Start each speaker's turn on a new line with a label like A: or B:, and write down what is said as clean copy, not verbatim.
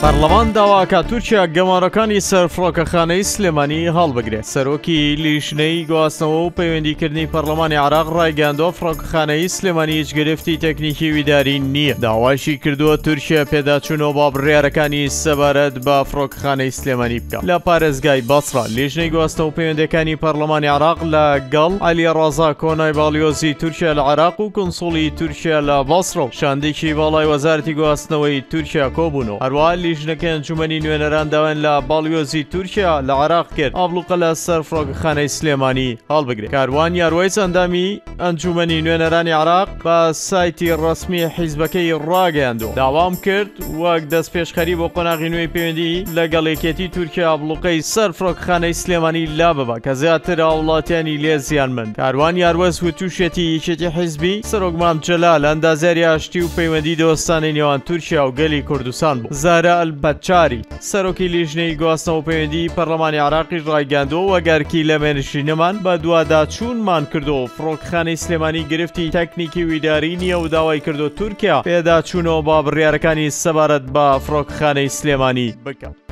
A: پەرلەمان داواکە تورکیا گەمارەکانی سەر فڕۆکەخانەی سلێمانی هەڵبگرێت. سەرۆکی لیژنەی گواستنەوە و پەیوەندیکردنی پەرلەمانی عێراق ڕایگەاندووە فڕۆکەخانەی سلێمانی هیچ گرفتی تەکنیکی ویداری نییە. داواشی کردووە تورکیا پێداچوونەوە با بڕیارەکانی سەبارەت بە فڕۆکەخانەی سلێمانی بکات. لە پارێزگای بەسڕە لیژنەی گواستنەوە و پەیوەندیەکانی پەرلەمانی عێراق لەگەڵ عەلی ڕازا کۆنای باڵیۆزی تورکیا لە عێراق و کۆنسوڵی تورکیا لە بەسڕە و شاندێکی باڵای وەزارەتی گواستنەوەی تورکیا کۆبوونەوە. هەروەها لیژنەکە ئەنجومەنی نوێنەران داوایان لە باڵیۆزی تورکیا لە عێراق کرد ئابلوقە لە سەر فڕۆکەخانەی سلێمانی هەڵبگرێت. کاروان یاروای ئەندامی ئەنجومەنی نوێنەرانی عێراق بە سایتی ڕەسمی حیزبەکەی ڕاگەیاندووە. داوام کرد وەک دەست پێشخەری بۆ قۆناغی نوێی پەیوەندی لەگەڵ یەکێتی تورکیا ئابلوقەی سەر فڕۆکەخانەی سلێمانی لا ببە کە زیاتر هاوڵاتیانی لێ زیانمەند. کاروان یاروەز و تووشێتی یەکێتی حیزبی سەرۆک مام جەلال ئەندازیاری ئاشتی و پەیوەندی دۆستانی نێوان تورکیا و گەلی کوردستان بوو. زارا ئەلبەچاری سەرۆکی لیژنەی گواستنەوە و پەیوەندی پەرلەمانی عێراقی ڕایگەاندووە وەگەرکی لە مێنشینەمان بە دوواداچوونمان کردو فڕۆکەخانەی سلێمانی گرفتی تەکنیکی ویداری نییە و داوای کردو تورکیا پێداچوونەوە با بڕیارەکانی سەبارەت بە فڕۆکەخانەی سلێمانی بکات.